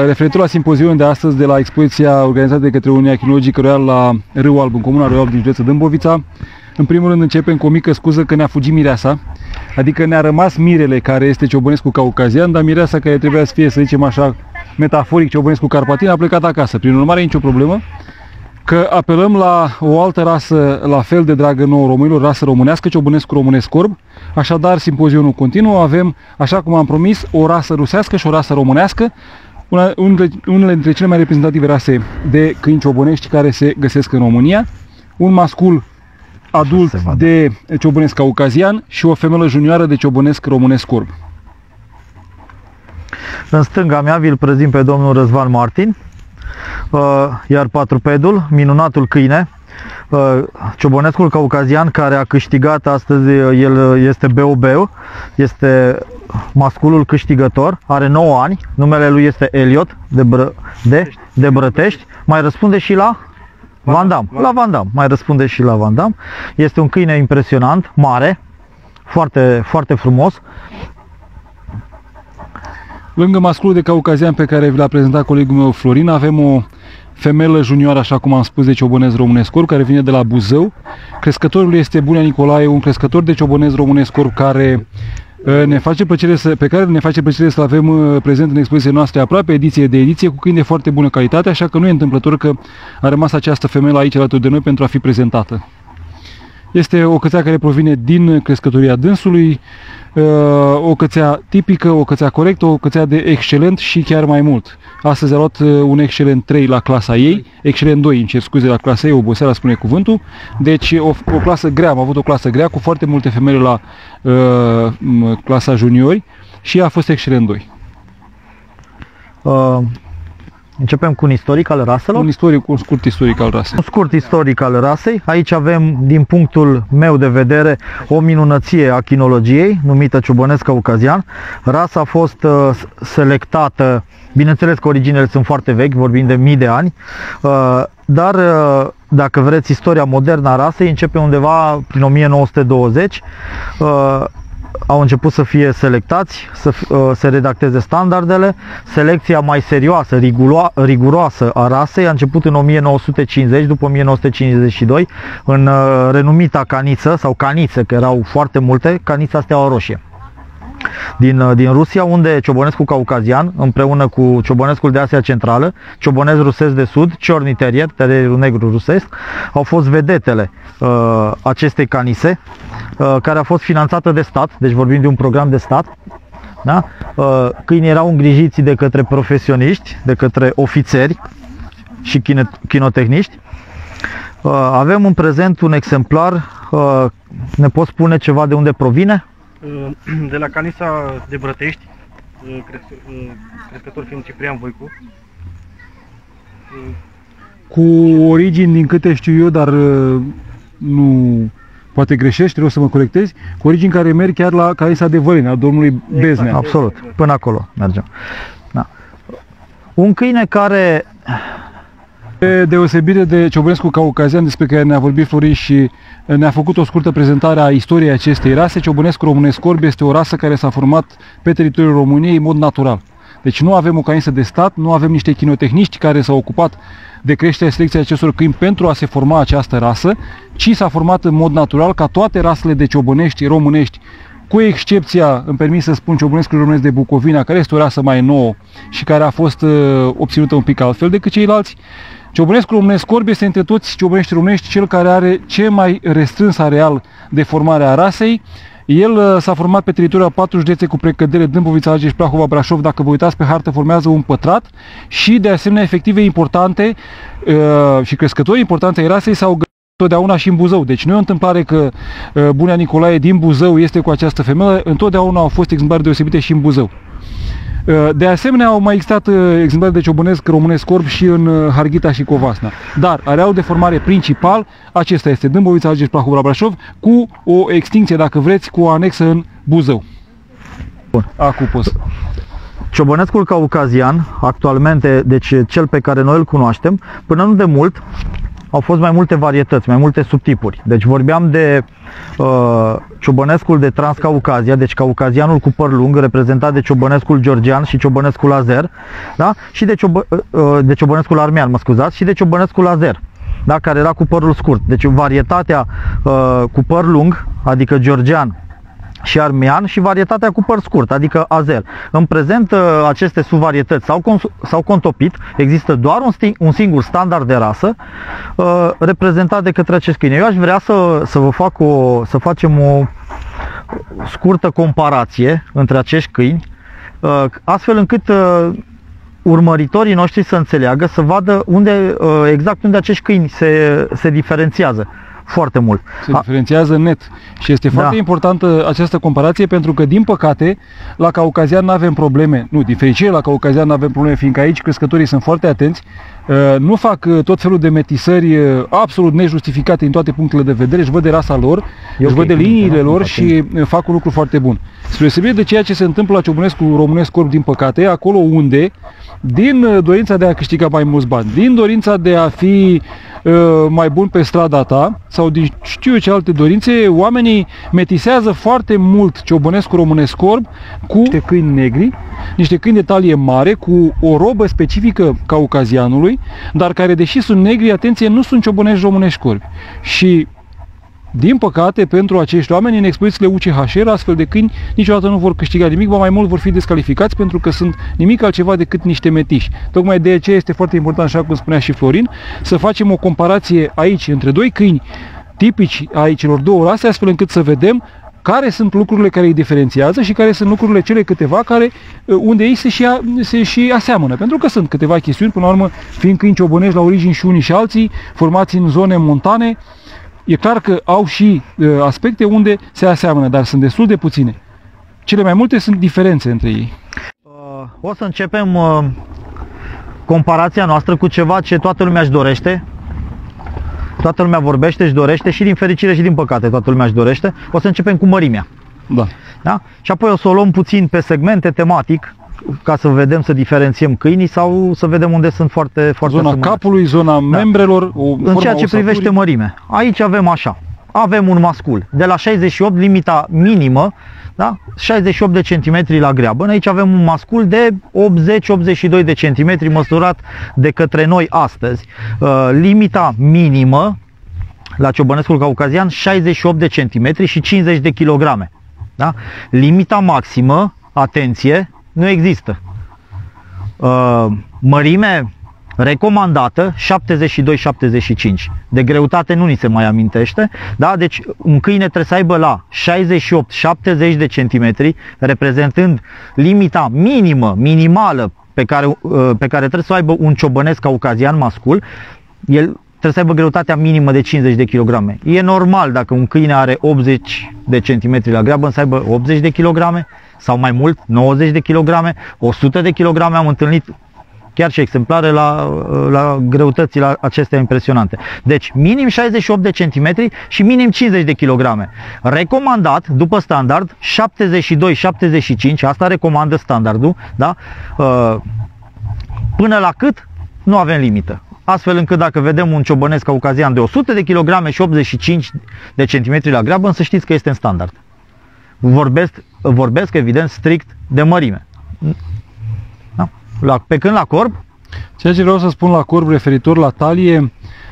Referitor la simpozionul de astăzi de la expoziția organizată de către Uniunea Chinologică Royal la Râul Alb, în comuna Râul Alb din județul Dâmbovița, în primul rând începem cu o mică scuză că ne-a fugit mireasa, adică ne-a rămas mirele care este ciobănescul caucazian, dar mireasa care trebuia să fie, să zicem așa, metaforic ciobănescul carpatin a plecat acasă. Prin urmare, nicio problemă, că apelăm la o altă rasă la fel de dragă nouă românilor, rasă românească, ciobănescul românesc corb. Așadar, simpozionul continuă, avem, așa cum am promis, o rasă rusească și o rasă românească, unele dintre cele mai reprezentative rase de câini ciobănești care se găsesc în România, un mascul adult de ciobănesc caucazian și o femelă junioară de ciobănesc românesc corb. În stânga mea vi-l prezint pe domnul Răzvan Martin, iar patrupedul, minunatul câine, ciobănescul caucazian care a câștigat astăzi, el este Beobeu, este masculul câștigător, are 9 ani, numele lui este Eliot de Brătești, mai răspunde și la Van Damme, mai răspunde și la Van Damme. Este un câine impresionant, mare, foarte, foarte frumos. Lângă masculul de caucazian pe care vi l-a prezentat colegul meu Florin, avem o femelă junioară, așa cum am spus, de ciobănesc românesc corb, care vine de la Buzău. Crescătorul este Bunea Nicolae, un crescător de ciobănesc românesc corb care ne face plăcere să-l avem prezent în expoziția noastră aproape ediție de ediție, cu câini de foarte bună calitate, așa că nu e întâmplător că a rămas această femelă aici alături de noi pentru a fi prezentată. Este o cățea care provine din crescătoria dânsului, o cățea tipică, o cățea corectă, o cățea de excelent și chiar mai mult. Astăzi a luat un excelent 3 la clasa ei, excelent 2, îmi cer scuze, la clasa ei, oboseala spune cuvântul. Deci o clasă grea, am avut o clasă grea cu foarte multe femele la clasa juniori și a fost excelent 2. Începem cu un istoric al raselor. Un scurt istoric al rasei. Un scurt istoric al rasei. Aici avem, din punctul meu de vedere, o minunăție a chinologiei, numită ciobănesc caucazian. Rasa a fost selectată, bineînțeles că originele sunt foarte vechi, vorbim de mii de ani, dar dacă vreți, istoria modernă a rasei începe undeva prin 1920. Au început să fie selectați, să se redacteze standardele. Selecția mai serioasă, riguroasă a rasei a început în 1950, după 1952, în renumita caniță sau canițe, că erau foarte multe, canița Steaua Roșie din Rusia, unde ciobănescul caucazian, împreună cu ciobănescul de Asia Centrală, ciobănesc rusesc de sud, Ciorni Terrier, terrierul negru rusesc, au fost vedetele acestei canise, care a fost finanțată de stat, deci vorbim de un program de stat. Da? Câinii erau îngrijiți de către profesioniști, de către ofițeri și chinotehniști. Avem în prezent un exemplar, ne poți spune ceva de unde provine? De la Canisa de Brătești, crescător fiind Ciprian Voicu. Cu origini, din câte știu eu, dar nu poate greșești, trebuie să mă corectezi, cu origini care merg chiar la Canisa de Văleni, al domnului Beznea. Absolut, până acolo mergem. Da. Un câine care, pe deosebire de ciobănescul caucazian, despre care ne-a vorbit Florin și ne-a făcut o scurtă prezentare a istoriei acestei rase, ciobănescul românesc corb este o rasă care s-a format pe teritoriul României în mod natural. Deci nu avem o canisă de stat, nu avem niște chinotehniști care s-au ocupat de creșterea selecției acestor câini pentru a se forma această rasă, ci s-a format în mod natural ca toate rasele de ciobănești românești, cu excepția, îmi permis să spun, ciobănescul românesc de Bucovina, care este o rasă mai nouă și care a fost obținută un pic altfel decât ceilalți. Ciobănescul românesc corb este între toți ciobănești românești cel care are cel mai restrâns areal de formare a rasei. El s-a format pe teritoriul a 4 județe cu precădere: Dâmbovița, Argeș, Prahova, Brașov. Dacă vă uitați pe hartă, formează un pătrat și, de asemenea, efective importante și crescători importante ai rasei s-au găsit întotdeauna și în Buzău. Deci nu e o întâmplare că Bunea Nicolae din Buzău este cu această femelă, întotdeauna au fost exemplare deosebite și în Buzău. De asemenea, au mai existat exemplare de ciobănesc românesc corb și în Harghita și Covasna. Dar arealul de formare principal, acesta este Dâmbovița, Argeș, Prahova, Brașov, cu o extinție, dacă vreți, cu o anexă în Buzău. Bun. Acum poți. Ciobănescul caucazian, actualmente, deci cel pe care noi îl cunoaștem, până nu de mult, au fost mai multe varietăți, mai multe subtipuri. Deci vorbeam de ciobănescul de Transcaucazia, deci caucazianul cu păr lung, reprezentat de ciobănescul georgian și ciobănescul azer, da? Și de ciobănescul armean, mă scuzați, și de ciobănescul azer, da? Care era cu părul scurt. Deci varietatea cu păr lung, adică georgian și armean, și varietatea cu păr scurt, adică azer. În prezent aceste subvarietăți s-au contopit, există doar un singur standard de rasă reprezentat de către acești câini. Eu aș vrea să facem o scurtă comparație între acești câini, astfel încât urmăritorii noștri să înțeleagă, să vadă exact unde acești câini se diferențiază foarte mult. Se diferențiază net și este foarte importantă această comparație, pentru că, din păcate, la caucazian nu avem probleme, din fericire la caucazian nu avem probleme, fiindcă aici crescătorii sunt foarte atenți, nu fac tot felul de metisări absolut nejustificate în toate punctele de vedere, își văd de rasa lor, își văd de liniile lor și fac un lucru foarte bun. Spre deosebire de ceea ce se întâmplă la ciobănescul românesc corb, din păcate, acolo unde, din dorința de a câștiga mai mulți bani, din dorința de a fi mai bun pe strada ta sau din știu eu ce alte dorințe, oamenii metisează foarte mult ciobănescul românesc corb cu niște câini negri, niște câini de talie mare, cu o robă specifică caucazianului, dar care, deși sunt negri, atenție, nu sunt ciobănești românești corbi. Și din păcate, pentru acești oameni, în expozițiile UCHR, astfel de câini niciodată nu vor câștiga nimic, ba mai mult vor fi descalificați, pentru că sunt nimic altceva decât niște metiși. Tocmai de aceea este foarte important, așa cum spunea și Florin, să facem o comparație aici între doi câini tipici ai celor două rase, astfel încât să vedem care sunt lucrurile care îi diferențiază și care sunt lucrurile cele câteva unde ei se și aseamănă. Pentru că sunt câteva chestiuni, până la urmă, fiind câini ciobănești la origini și unii și alții, formați în zone montane, e clar că au și aspecte unde se aseamănă, dar sunt destul de puține. Cele mai multe sunt diferențe între ei. O să începem comparația noastră cu ceva ce toată lumea își dorește. Toată lumea vorbește, își dorește, și din fericire și din păcate toată lumea își dorește. O să începem cu mărimea. Da? Și apoi o să o luăm puțin pe segmente, tematic, ca să vedem, să diferențiem câinii sau să vedem unde sunt foarte zona asemănători. capului, zona membrelor, în ceea ce privește mărime. Aici avem așa. Avem un mascul de la 68, limita minimă, da? 68 de centimetri la greabă. Aici avem un mascul de 80-82 de centimetri măsurat de către noi astăzi. Limita minimă la ciobănescul caucazian 68 de centimetri și 50 de kilograme. Da? Limita maximă, atenție, nu există. Mărime recomandată 72-75. De greutate nu ni se mai amintește, da? Deci un câine trebuie să aibă la 68-70 de centimetri, reprezentând limita minimală pe care trebuie să o aibă un ciobănesc caucazian mascul. El trebuie să aibă greutatea minimă de 50 de kg. E normal dacă un câine are 80 de centimetri la greabă să aibă 80 de kg sau mai mult, 90 de kg, 100 de kg. Am întâlnit chiar și exemplare la greutățile acestea impresionante. Deci minim 68 de centimetri și minim 50 de kg. Recomandat, după standard, 72-75, asta recomandă standardul, da? Până la cât? Nu avem limită. Astfel încât dacă vedem un ciobănesc caucazian de 100 de kg și 85 de centimetri la greabă, să știți că este în standard. Vorbesc evident strict de mărime. Da? Pe când la corb? Ceea ce vreau să spun la corb referitor la talie,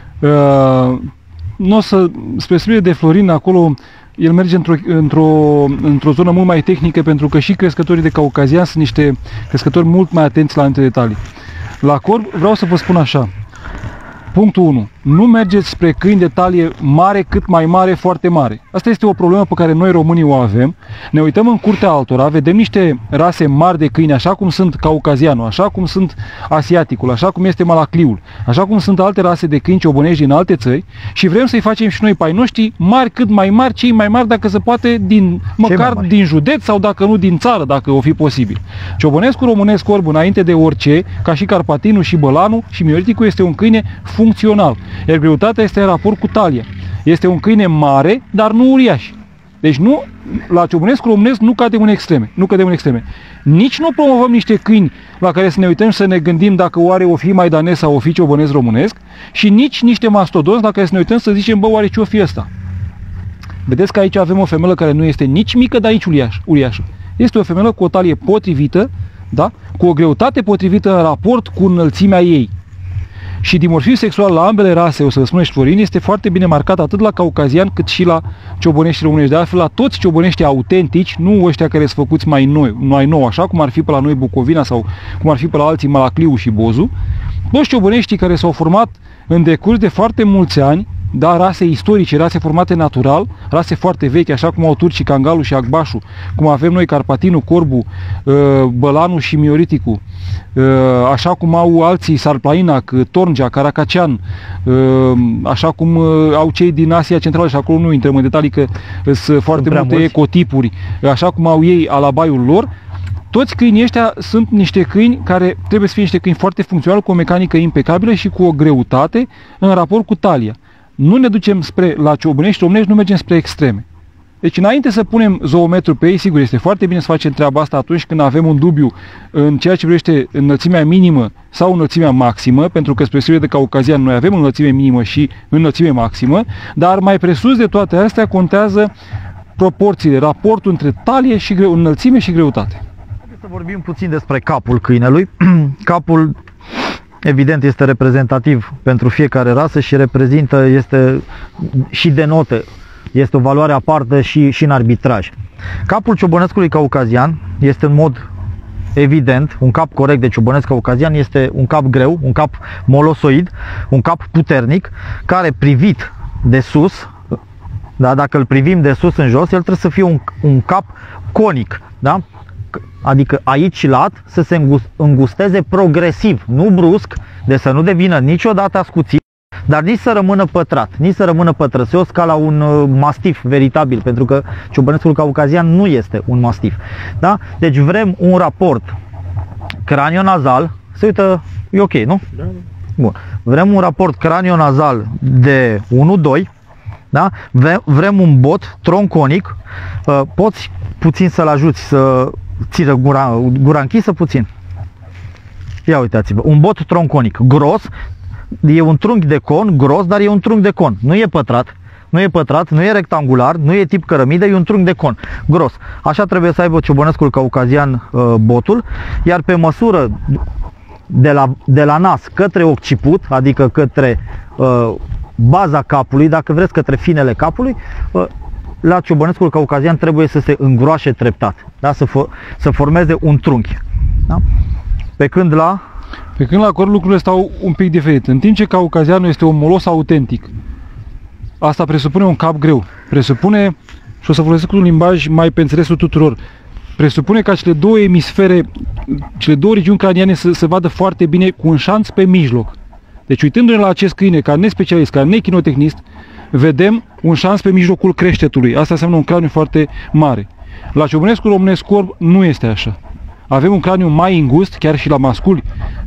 spre deosebire de Florin, acolo el merge într-o zonă mult mai tehnică, pentru că și crescătorii de caucazian sunt niște crescători mult mai atenți la anumite detalii. La corb vreau să vă spun așa. Punctul 1. Nu mergeți spre câini de talie mare, cât mai mare, foarte mare. Asta este o problemă pe care noi românii o avem. Ne uităm în curtea altora, vedem niște rase mari de câini, așa cum sunt caucazianul, așa cum sunt asiaticul, așa cum este malacliul, așa cum sunt alte rase de câini ciobănești din alte țări, și vrem să-i facem și noi pe ai noștri mari, cât mai mari, cei mai mari, dacă se poate, măcar din județ sau dacă nu din țară, dacă o fi posibil. Ciobănescul românesc corb, înainte de orice, ca și carpatinul și bălanul și mioriticul, este un câine funcțional, iar greutatea este în raport cu talia. Este un câine mare, dar nu uriaș. Deci nu, la ciobănesc românesc nu cădem în extreme. Nu cădem în extreme. Nici nu promovăm niște câini la care să ne uităm și să ne gândim dacă oare o fi maidanez sau o fi ciobănesc românesc și nici niște mastodonți la care să ne uităm să zicem, bă, oare ce-o fi ăsta? Vedeți că aici avem o femelă care nu este nici mică, dar nici uriașă. Este o femelă cu o talie potrivită, da? Cu o greutate potrivită în raport cu înălțimea ei. Și dimorfismul sexual la ambele rase, o să vă spuneți Florin, este foarte bine marcat atât la caucazian cât și la ciobănești românești. De altfel, la toți ciobăneștii autentici, nu ăștia care sunt făcuți mai nou, așa cum ar fi pe la noi Bucovina sau cum ar fi pe la alții Malacliu și Bozu, toți ciobăneștii care s-au format în decurs de foarte mulți ani, da, rase istorice, rase formate natural, rase foarte vechi, așa cum au turcii Cangalu și Agbașu, cum avem noi Carpatinu, Corbu, Bălanu și Mioriticu, așa cum au alții Sarplainac, Torngea, Caracacean, așa cum au cei din Asia Centrală, și acolo nu intrăm în detalii că sunt foarte multe ecotipuri, așa cum au ei alabaiul lor. Toți câinii ăștia sunt niște câini care trebuie să fie niște câini foarte funcționali, cu o mecanică impecabilă și cu o greutate în raport cu talia. Nu ne ducem la ciobănești românești, nu mergem spre extreme. Deci înainte să punem zoometru pe ei, sigur, este foarte bine să facem treaba asta atunci când avem un dubiu în ceea ce privește înălțimea minimă sau înălțimea maximă, pentru că spre serie de caucazian noi avem înălțime minimă și înălțime maximă, dar mai presus de toate astea contează proporțiile, raportul între talie și înălțime și greutate. Să vorbim puțin despre capul câinelui. Capul, evident, este reprezentativ pentru fiecare rasă și reprezintă, este și denotă, este o valoare aparte și în arbitraj. Capul ciobănescului caucazian este în mod evident, un cap corect de ciobănesc caucazian este un cap greu, un cap molosoid, un cap puternic, care privit de sus, da, dacă îl privim de sus în jos, el trebuie să fie un cap conic, da? Adică aici și lat să se îngusteze progresiv, nu brusc, de să nu devină niciodată ascuțit, dar nici să rămână pătrat, nici să rămână pătrățios ca la un mastif veritabil, pentru că ciobănescul caucazian nu este un mastif. Da? Deci vrem un raport cranionazal, se uită, e ok, nu? Da. Bun. Vrem un raport cranionazal de 1-2, da? Vrem un bot tronconic, poți puțin să-l ajuți să țină gura închisă puțin. Ia uitați-vă, un bot tronconic gros, e un trunchi de con gros, dar e un trunchi de con, nu e pătrat, nu e rectangular, nu e tip cărămidă, e un trunchi de con gros. Așa trebuie să aibă ciobănescul caucazian botul, iar pe măsură de la nas către occiput, adică către baza capului, dacă vreți către finele capului, la ciobănescul caucazian trebuie să se îngroașe treptat, da? Să formeze un trunchi. Da? Pe când la corp lucrurile stau un pic diferit. În timp ce caucazianul este un molos autentic, asta presupune un cap greu. Presupune, și o să folosesc un limbaj mai pe înțelesul tuturor, presupune ca cele două emisfere, cele două regiuni craniane să se vadă foarte bine cu un șanț pe mijloc. Deci uitându-ne la acest câine ca nespecialist, ca nechinotechnist, vedem un șanț pe mijlocul creștetului. Asta înseamnă un craniu foarte mare. La ciobănescul românesc corb nu este așa. Avem un craniu mai îngust, chiar și la masculi,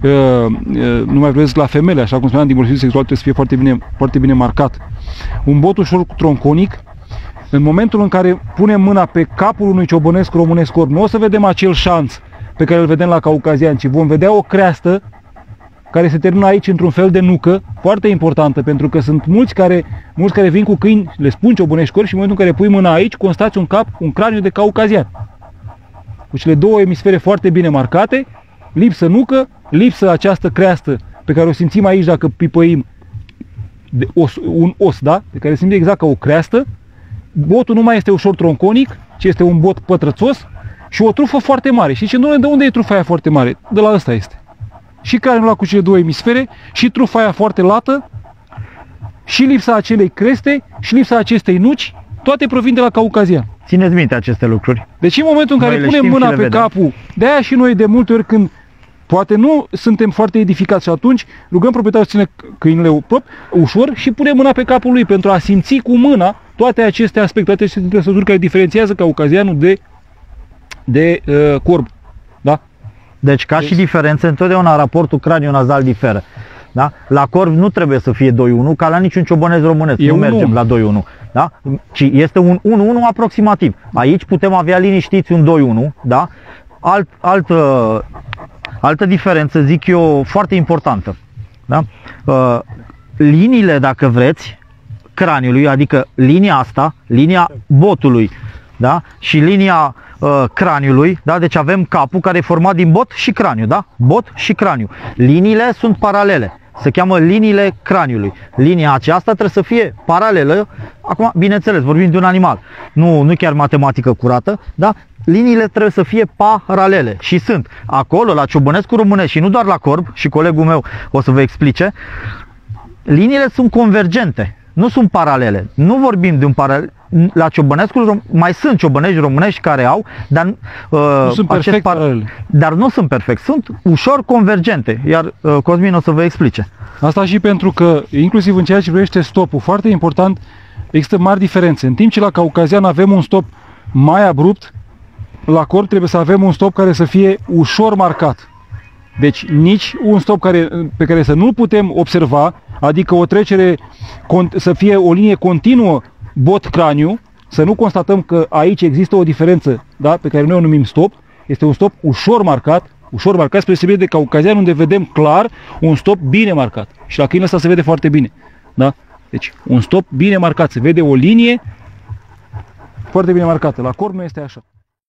nu mai vorbesc la femele, așa cum spuneam, dimorfismul sexual trebuie să fie foarte bine marcat. Un bot ușor tronconic. În momentul în care punem mâna pe capul unui ciobănesc românesc corb, nu o să vedem acel șanț pe care îl vedem la caucazian, ci vom vedea o creastă care se termină aici într-un fel de nucă, foarte importantă, pentru că sunt mulți care vin cu câini, le spun ciobănești corbi și în momentul în care pui mâna aici, constați un craniu de caucazian. Cu cele două emisfere foarte bine marcate, lipsă nucă, lipsă această creastă pe care o simțim aici dacă pipăim un os, da? Pe care simțim exact ca o creastă. Botul nu mai este ușor tronconic, ci este un bot pătrățos și o trufă foarte mare. Și zice, de unde e trufa aia foarte mare? De la ăsta este. Și craniul ăla cu cele două emisfere, și trufa aia foarte lată, și lipsa acelei creste, și lipsa acestei nuci, toate provin de la caucazian. Țineți minte aceste lucruri. Deci în momentul în care punem mâna pe capul, de-aia și noi de multe ori când poate nu suntem foarte edificați și atunci rugăm proprietarul să ține câinele ușor și punem mâna pe capul lui pentru a simți cu mâna toate aceste aspecte, toate aceste trăsături care diferențiază caucazianul de corb. Da? Deci ca și diferență, întotdeauna raportul cranio-nazal diferă. Da? La corb nu trebuie să fie 2-1, ca la niciun ciobănesc românesc, nu mergem la 2-1. da? Ci este un 1-1 aproximativ. Aici putem avea liniștiți un 2-1, da? Altă diferență, zic eu, foarte importantă. Da? Liniile, dacă vreți, craniului, adică linia asta, linia botului, da? Și linia craniului, da? Deci avem capul care e format din bot și craniu, da? Bot și craniu. Liniile sunt paralele. Se cheamă liniile craniului. Linia aceasta trebuie să fie paralelă. Acum, bineînțeles, vorbim de un animal. Nu chiar matematică curată, da? Liniile trebuie să fie paralele și sunt acolo la ciobănescu românesc și nu doar la corb, și colegul meu o să vă explice. Liniile sunt convergente, nu sunt paralele. Nu vorbim de un paralel. La ciobănescul mai sunt ciobănești românești care au, dar nu sunt perfect paralele. Dar nu sunt perfect, sunt ușor convergente, iar Cosmin o să vă explice. Asta și pentru că, inclusiv în ceea ce privește stopul, foarte important, există mari diferențe. În timp ce la caucazian avem un stop mai abrupt, la corb trebuie să avem un stop care să fie ușor marcat. Deci nici un stop pe care să nu putem observa, adică o trecere, să fie o linie continuă bot-craniu, să nu constatăm că aici există o diferență, da, pe care noi o numim stop. Este un stop ușor marcat spre deosebire de caucazian, unde vedem clar un stop bine marcat. Și la câinele ăsta se vede foarte bine. Da? Deci un stop bine marcat, se vede o linie foarte bine marcată. La corb nu este așa.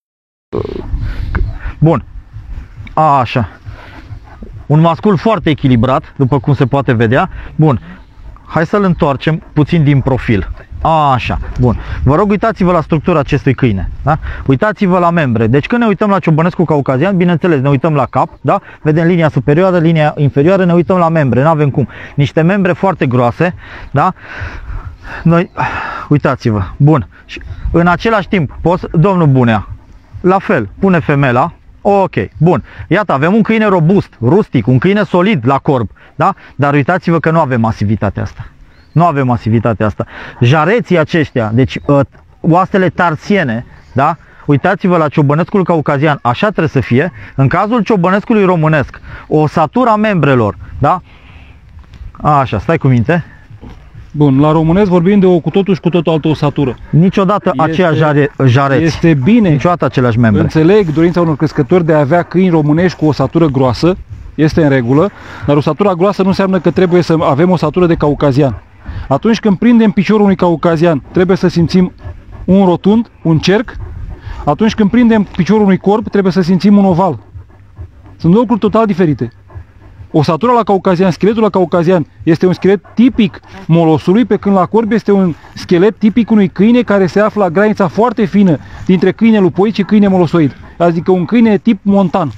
Bun. Așa. Un mascul foarte echilibrat, după cum se poate vedea. Bun. Hai să-l întoarcem puțin din profil. Așa, bun. Vă rog, uitați-vă la structura acestui câine. Da? Uitați-vă la membre. Deci când ne uităm la ciobănescu caucazian, bineînțeles, ne uităm la cap, da? Vedem linia superioară, linia inferioară, ne uităm la membre, nu avem cum. Niște membre foarte groase, da? Noi, uitați-vă. Bun. Și în același timp, domnul Bunea, la fel, pune femela. Ok, bun. Iată, avem un câine robust, rustic, un câine solid la corb, da? Dar uitați-vă că nu avem masivitatea asta. Nu avem masivitatea asta. Jareții aceștia, deci oastele tarsiene, da? Uitați-vă la ciobănescul caucazian, așa trebuie să fie. În cazul ciobănescului românesc, osatura membrelor, da? Așa, stai cu minte. Bun, la românesc vorbim de o cu totul și cu totul altă osatură. Niciodată aceeași jareți. Este bine. Niciodată aceleași membre. Înțeleg dorința unor crescători de a avea câini românești cu osatură groasă. Este în regulă, dar osatura groasă nu înseamnă că trebuie să avem osatură de caucazian. Atunci când prindem piciorul unui caucazian, trebuie să simțim un rotund, un cerc. Atunci când prindem piciorul unui corb, trebuie să simțim un oval. Sunt lucruri total diferite. Osatura la caucazian, scheletul la caucazian este un schelet tipic molosului, pe când la corb este un schelet tipic unui câine care se află la granița foarte fină dintre câine lupoid și câine molosoid. Adică un câine tip montan.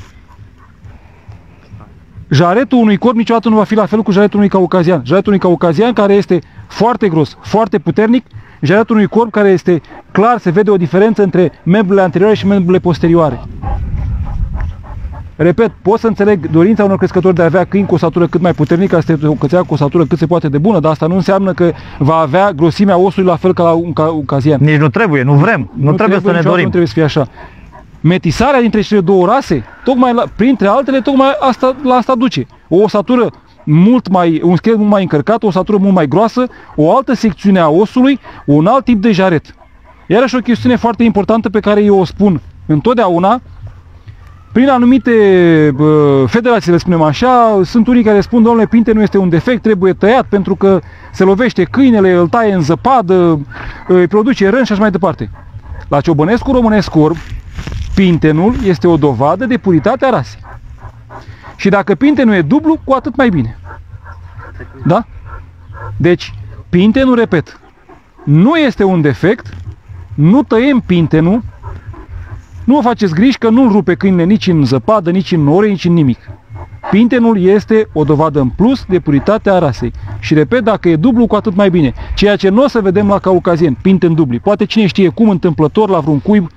Jaretul unui corb niciodată nu va fi la fel cu jaretul unui caucazian. Jaretul unui caucazian care este foarte gros, foarte puternic, jaretul unui corb care este clar, se vede o diferență între membrele anterioare și membrele posterioare. Repet, pot să înțeleg dorința unor crescători de a avea câini cu osatură cât mai puternică, asta este o cățea cu osatură cât se poate de bună, dar asta nu înseamnă că va avea grosimea osului la fel ca la un caucazian. Nici nu trebuie, nu vrem, nu trebuie să ne dorim. Nu trebuie să fie așa. Metisarea dintre cele două rase, printre altele, tocmai la asta duce. O osatură un schelet mult mai încărcat, o osatură mult mai groasă, o altă secțiune a osului, un alt tip de jaret. Iarăși o chestiune foarte importantă pe care eu o spun întotdeauna, prin anumite federații, le spunem așa, sunt unii care spun, domnule, pinte nu este un defect, trebuie tăiat pentru că se lovește câinele, îl taie în zăpadă, îi produce rând și așa mai departe. La ciobănescu românesc corb, pintenul este o dovadă de puritate a rasei. Și dacă pintenul e dublu, cu atât mai bine. Da? Deci, pintenul, repet, nu este un defect, nu tăiem pintenul, nu vă faceți griji că nu-l rupe câinele nici în zăpadă, nici în nore, nici în nimic. Pintenul este o dovadă în plus de puritate a rasei. Și repet, dacă e dublu, cu atât mai bine. Ceea ce nu o să vedem la caucazien, pinten dubli. Poate cine știe cum, întâmplător, la vreun cuib,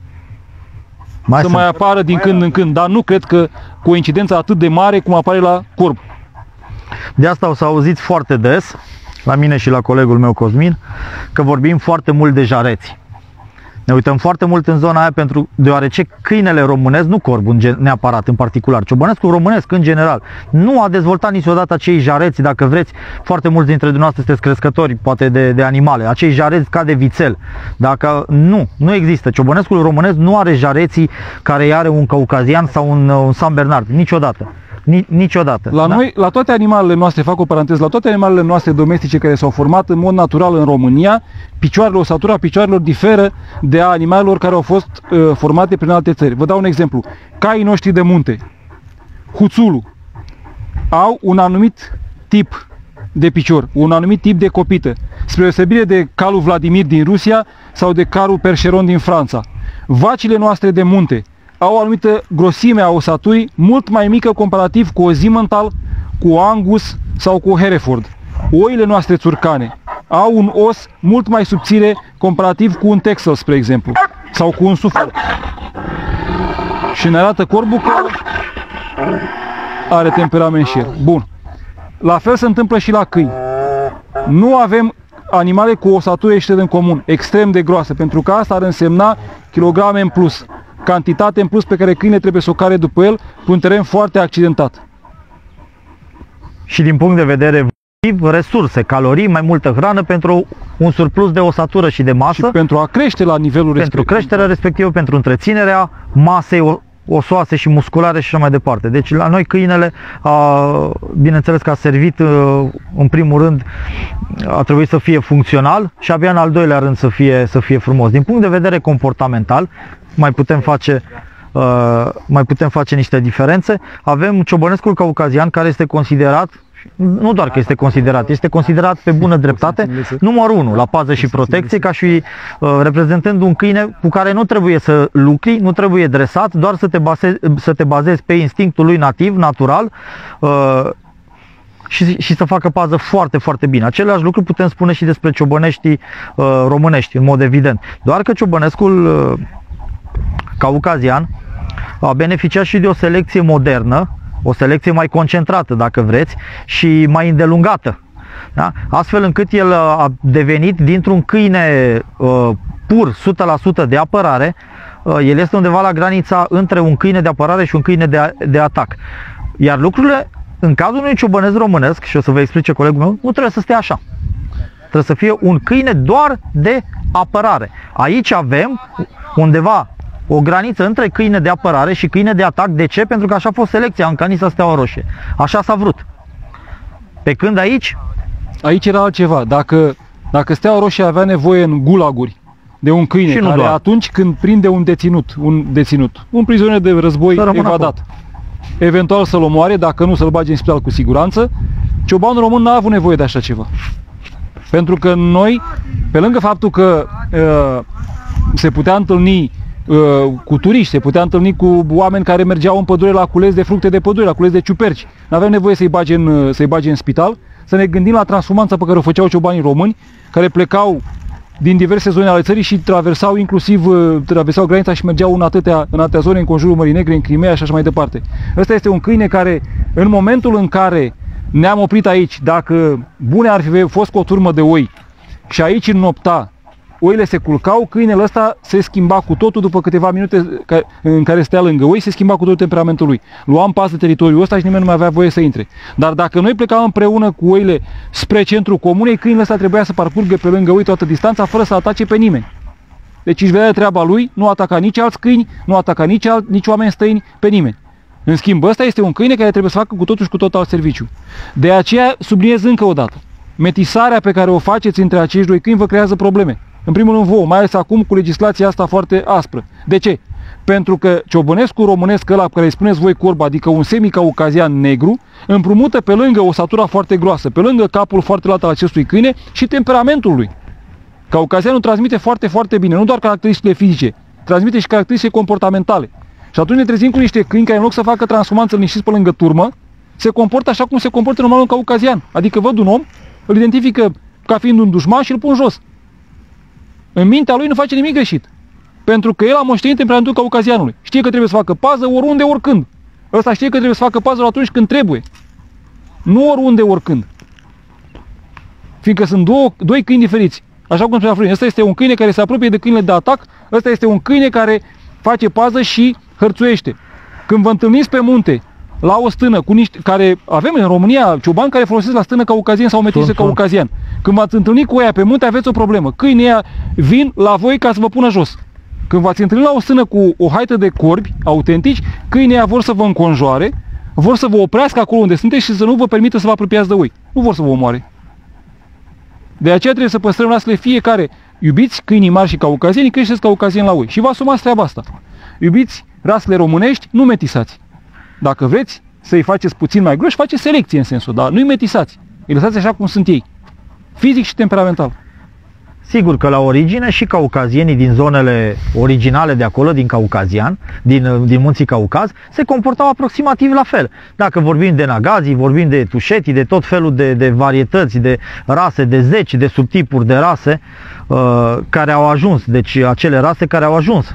mai apară din când în când, dar nu cred că cu o incidență atât de mare cum apare la corb. De asta o să auziți foarte des, la mine și la colegul meu Cosmin, că vorbim foarte mult de jareți. Ne uităm foarte mult în zona aia deoarece câinele românesc, nu corbul neapărat în particular, ciobănescul românesc în general, nu a dezvoltat niciodată acei jareți, dacă vreți, foarte mulți dintre dumneavoastră sunteți crescători, poate de animale, acei jareți ca de vițel. Dacă nu există. Ciobănescul românesc nu are jareții care are un caucazian sau un San Bernard, niciodată. Niciodată. La noi, la toate animalele noastre, fac o paranteză, la toate animalele noastre domestice care s-au format în mod natural în România, osatura picioarelor diferă de a animalelor care au fost formate prin alte țări. Vă dau un exemplu. Caii noștri de munte, huțulul, au un anumit tip de picior, un anumit tip de copită, spre deosebire de calul Vladimir din Rusia sau de calul Percheron din Franța. Vacile noastre de munte au o anumită grosime a osaturii mult mai mică comparativ cu o Simmental, cu o Angus sau cu o Hereford. Oile noastre țurcane au un os mult mai subțire comparativ cu un Texel, spre exemplu, sau cu un Suffolk. Și ne arată corbul că are temperament și el. Bun. La fel se întâmplă și la câini. Nu avem animale cu osatură ieșită în comun, extrem de groasă, pentru că asta ar însemna kilograme în plus, cantitate în plus pe care câine trebuie să o care după el pe un teren foarte accidentat. Și din punct de vedere resurse, calorii, mai multă hrană pentru un surplus de osatură și de masă. Și pentru a crește la nivelul respectiv. Pentru creșterea respectivă, pentru întreținerea masei osoase și musculare și așa mai departe. Deci la noi câinele, bineînțeles că a servit, în primul rând, a trebuit să fie funcțional și abia în al doilea rând să fie frumos. Din punct de vedere comportamental, mai putem face niște diferențe. Avem ciobănescul caucazian, care este considerat, nu doar că este considerat pe bună dreptate numărul 1 la pază și protecție, ca și reprezentând un câine cu care nu trebuie să lucri, nu trebuie dresat, doar să te bazezi pe instinctul lui nativ, natural, și să facă pază foarte, foarte bine. Același lucru putem spune și despre ciobăneștii românești, în mod evident. Doar că ciobănescul caucazian a beneficiat și de o selecție modernă, o selecție mai concentrată, dacă vreți, și mai îndelungată. Da? Astfel încât el a devenit dintr-un câine pur, 100% de apărare, el este undeva la granița între un câine de apărare și un câine de atac. Iar lucrurile, în cazul unui ciobănesc românesc, și o să vă explice colegul meu, nu trebuie să stea așa. Trebuie să fie un câine doar de apărare. Aici avem undeva o graniță între câine de apărare și câine de atac. De ce? Pentru că așa a fost selecția în Canisa Steaua Roșie. Așa s-a vrut. Pe când aici era altceva. Dacă Steaua Roșie avea nevoie în gulaguri de un câine care doar atunci când prinde un prizonier de război evadat, eventual să-l omoare, dacă nu să-l bage în spital cu siguranță, ciobanul român n-a avut nevoie de așa ceva. Pentru că noi, pe lângă faptul că se putea întâlni cu turiști, se putea întâlni cu oameni care mergeau în pădure la cules de fructe de pădure, la cules de ciuperci. N-aveam nevoie să-i bage în spital, să ne gândim la transhumanța pe care o făceau ciobanii români, care plecau din diverse zone ale țării și traversau granița și mergeau în atâtea zone, în conjurul Mării Negre, în Crimea și așa mai departe. Ăsta este un câine care, în momentul în care ne-am oprit aici, dacă bune ar fi fost cu o turmă de oi și aici înnopta, oile se culcau, câinele ăsta se schimba cu totul după câteva minute în care stea lângă oi, se schimba cu totul temperamentul lui. Luam pas de teritoriul ăsta și nimeni nu mai avea voie să intre. Dar dacă noi plecam împreună cu oile spre centrul comunei, câinele ăsta trebuia să parcurgă pe lângă oi toată distanța fără să atace pe nimeni. Deci își vedea treaba lui, nu ataca nici alți câini, nu ataca nici oameni străini, pe nimeni. În schimb, ăsta este un câine care trebuie să facă cu totul și cu tot alt serviciu. De aceea subliniez încă o dată, metisarea pe care o faceți între acești doi câini vă creează probleme. În primul rând vouă, mai ales acum cu legislația asta foarte aspră. De ce? Pentru că ciobănescul românesc ăla pe care îi spuneți voi corb, adică un semicaucazian negru, împrumută pe lângă osatura foarte groasă, pe lângă capul foarte lat al acestui câine și temperamentul lui. Caucazianul transmite foarte, foarte bine, nu doar caracteristicile fizice, transmite și caracteristice comportamentale. Și atunci ne trezim cu niște câini care în loc să facă transhumanță liniștiți pe lângă turmă, se comportă așa cum se comportă normal un caucazian. Adică văd un om, îl identifică ca fiind un dușman și îl pun jos. În mintea lui nu face nimic greșit. Pentru că el a moștenit temperamentul caucazianului. Știe că trebuie să facă pază oriunde, oricând. Ăsta știe că trebuie să facă pază atunci când trebuie. Nu oriunde, oricând. Fiindcă sunt doi câini diferiți. Așa cum spunea Florin, ăsta este un câine care se apropie de câinele de atac, ăsta este un câine care face pază și hărțuiește. Când vă întâlniți pe munte, la o stână, cu niște, care avem în România ciobani care folosesc la stână caucazian sau metisă caucazian. Când v-ați întâlnit cu ea pe munte, aveți o problemă. Câinii ăia vin la voi ca să vă pună jos. Când v-ați întâlnit la o stână cu o haită de corbi autentici, câinii ăia vor să vă înconjoare, vor să vă oprească acolo unde sunteți și să nu vă permită să vă apropiați de voi. Nu vor să vă omoare. De aceea trebuie să păstrăm rasele fiecare. Iubiți câinii mari și caucazieni, creșteți caucazieni la voi. Și vă asumați treaba asta. Iubiți rasele românești, nu metisați. Dacă vreți să-i faceți puțin mai groși, faceți selecție în sensul, dar nu-i metisați. Îi lăsați așa cum sunt ei. Fizic și temperamental. Sigur că la origine și caucazienii din zonele originale de acolo, din Caucazian, din munții Caucaz, se comportau aproximativ la fel. Dacă vorbim de nagazii, vorbim de tușetii, de tot felul de varietăți, de rase, de zeci de subtipuri de rase care au ajuns, deci acele rase care au ajuns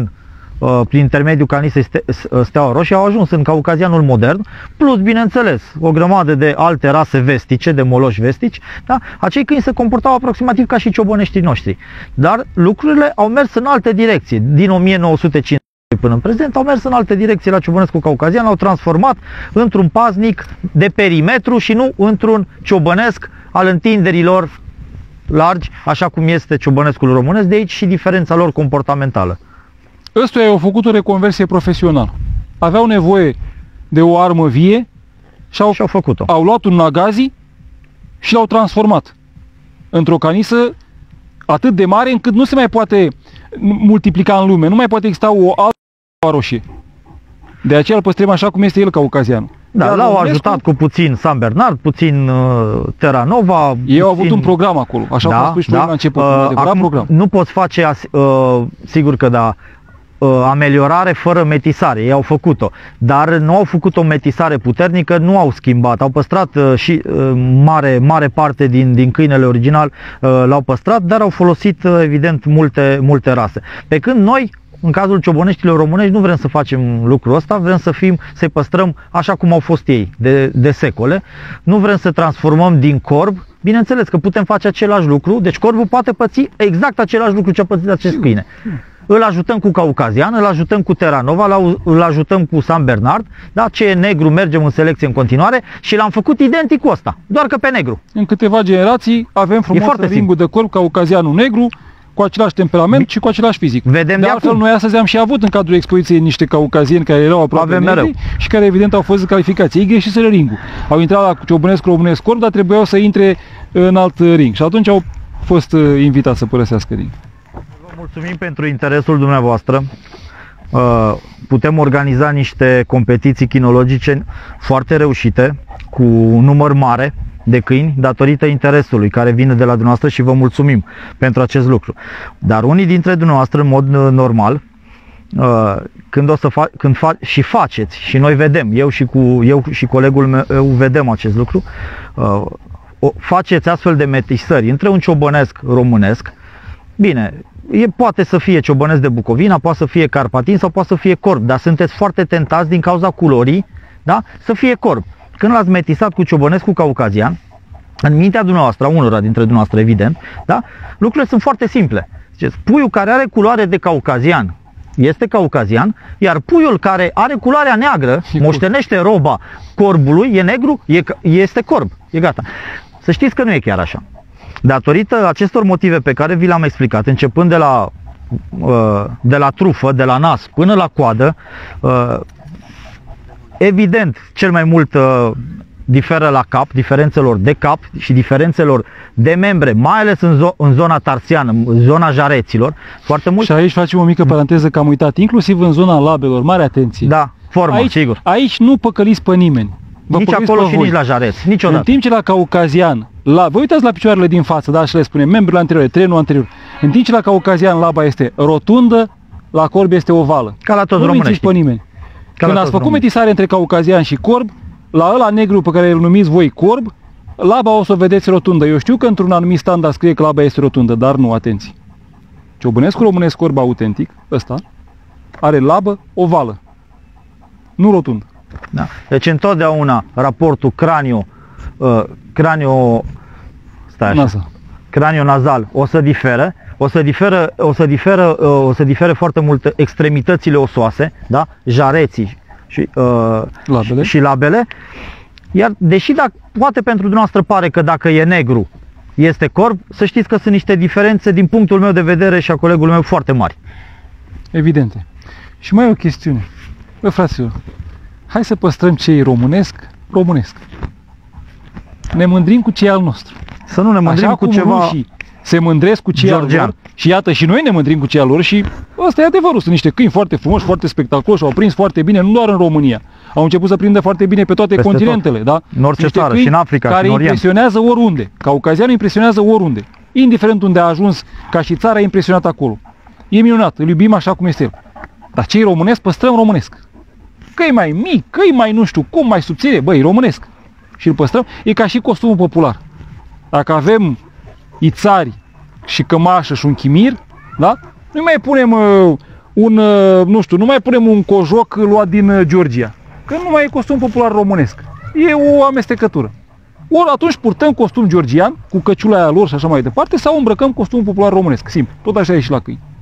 prin intermediul canisei Steaua Roșie au ajuns în Caucazianul modern, plus, bineînțeles, o grămadă de alte rase vestice, de moloși vestici, da? Acei câini se comportau aproximativ ca și ciobăneștii noștri. Dar lucrurile au mers în alte direcții. Din 1950 până în prezent au mers în alte direcții la ciobănescul caucazian, l-au transformat într-un paznic de perimetru și nu într-un ciobănesc al întinderilor largi, așa cum este ciobănescul românesc, de aici și diferența lor comportamentală. Ăstuia au făcut o reconversie profesională. Aveau nevoie de o armă vie și au făcut-o. Au luat un nagazi și l-au transformat într-o canisă atât de mare încât nu se mai poate multiplica în lume, nu mai poate exista o altă roșie. De aceea îl păstrăm așa cum este el caucazian. Da, l-au ajutat cu puțin San Bernard, puțin Terra Nova. Ei au avut un program acolo, așa cum a spus și la început. Acum nu poți face, sigur că da, ameliorare fără metisare, ei au făcut-o, dar nu au făcut o metisare puternică, nu au schimbat, au păstrat și mare parte din câinele original l-au păstrat, dar au folosit evident multe rase. Pe când noi, în cazul ciobăneștilor românești, nu vrem să facem lucrul ăsta, vrem să-i păstrăm așa cum au fost ei de secole, nu vrem să transformăm din corb. Bineînțeles că putem face același lucru, deci corbul poate păți exact același lucru ce a pățit acest câine. Îl ajutăm cu caucazian, îl ajutăm cu Terra Nova, îl ajutăm cu San Bernard, da? Ce e negru mergem în selecție în continuare și l-am făcut identic cu ăsta, doar că pe negru. În câteva generații avem frumos ringul de corb caucazianul negru, cu același temperament și cu același fizic. Vedem de altfel, noi astăzi am și avut în cadrul expoziției niște caucazieni care erau aproape negri și care evident au fost calificați. Ei greșiseră ringul. Au intrat la ciobănesc românesc corb, dar trebuiau să intre în alt ring și atunci au fost invitați să părăsească ring. Mulțumim pentru interesul dumneavoastră. Putem organiza niște competiții chinologice foarte reușite, cu un număr mare de câini, datorită interesului care vine de la dumneavoastră și vă mulțumim pentru acest lucru. Dar unii dintre dumneavoastră, în mod normal, când faceți, și noi vedem, eu și colegul meu vedem acest lucru, faceți astfel de metisări între un ciobănesc românesc, bine, poate să fie ciobănesc de Bucovina, poate să fie carpatin sau poate să fie corb, dar sunteți foarte tentați din cauza culorii, da? Să fie corb. Când l-ați metisat cu ciobănescul caucazian, în mintea dumneavoastră, unora dintre dumneavoastră evident, da? Lucrurile sunt foarte simple. Ziceți, puiul care are culoare de caucazian este caucazian, iar puiul care are culoarea neagră, moștenește roba corbului, e negru, este corb, e gata. Să știți că nu e chiar așa. Datorită acestor motive pe care vi le-am explicat, începând de la trufă, de la nas până la coadă, evident, cel mai mult diferă la cap, diferențelor de cap și diferențelor de membre, mai ales în zona tarsiană, în zona jareților. Foarte mult. Și aici facem o mică paranteză că am uitat, inclusiv în zona labelor, mare atenție. Da, forma, sigur. Aici nu păcăliți pe nimeni. Nici acolo și nici la jareț, niciodată. În timp ce la caucazian, vă uitați la picioarele din față, da, și le spune membrele anterioare, trenul anterior. În timp ce la caucazian laba este rotundă, la corb este ovală. Ca la toți românești. Nu pe nimeni. Când ați făcut metisare între caucazian și corb, la ăla negru pe care îl numiți voi corb, laba o să o vedeți rotundă. Eu știu că într-un anumit standard scrie că laba este rotundă, dar nu, atenție. Ciobănescul românesc corb autentic, ăsta, are labă ovală, nu rotundă. Da. Deci întotdeauna raportul cranionazal o să difere foarte mult extremitățile osoase, da? Jareții și labele. Iar deși poate pentru dumneavoastră pare că dacă e negru este corb, să știți că sunt niște diferențe din punctul meu de vedere și a colegului meu foarte mari. Evidente. Și mai e o chestiune. Bă, fraților, hai să păstrăm ce e românesc, românesc. Ne mândrim cu ce e al nostru. Să nu ne mândrim așa cu cum ceva rușii se mândresc cu ce e al georgian. lor și iată și noi ne mândrim cu ce e al lor și ăsta e adevărul. Sunt niște câini foarte frumoși, foarte spectaculoși, au prins foarte bine, nu doar în România. Au început să prindă foarte bine pe toate Peste continentele, tot. da? În orice Niște țară, câini și în Africa, care și în Orient. impresionează oriunde. Caucazianul impresionează oriunde. Indiferent unde a ajuns, ca și țara, e impresionat acolo. E minunat, îl iubim așa cum este el. Dar ce e românesc, păstrăm românesc. Că e mai mic, că e mai nu știu cum, mai subțire, băi, românesc. Și îl păstrăm. E ca și costumul popular. Dacă avem ițari și cămașă și un chimir, da? Nu mai punem nu știu, nu mai punem un cojoc luat din Georgia. Că nu mai e costum popular românesc. E o amestecătură. Ori atunci purtăm costum georgian, cu căciula aia lor și așa mai departe, sau îmbrăcăm costumul popular românesc. Simplu. Tot așa e și la câini.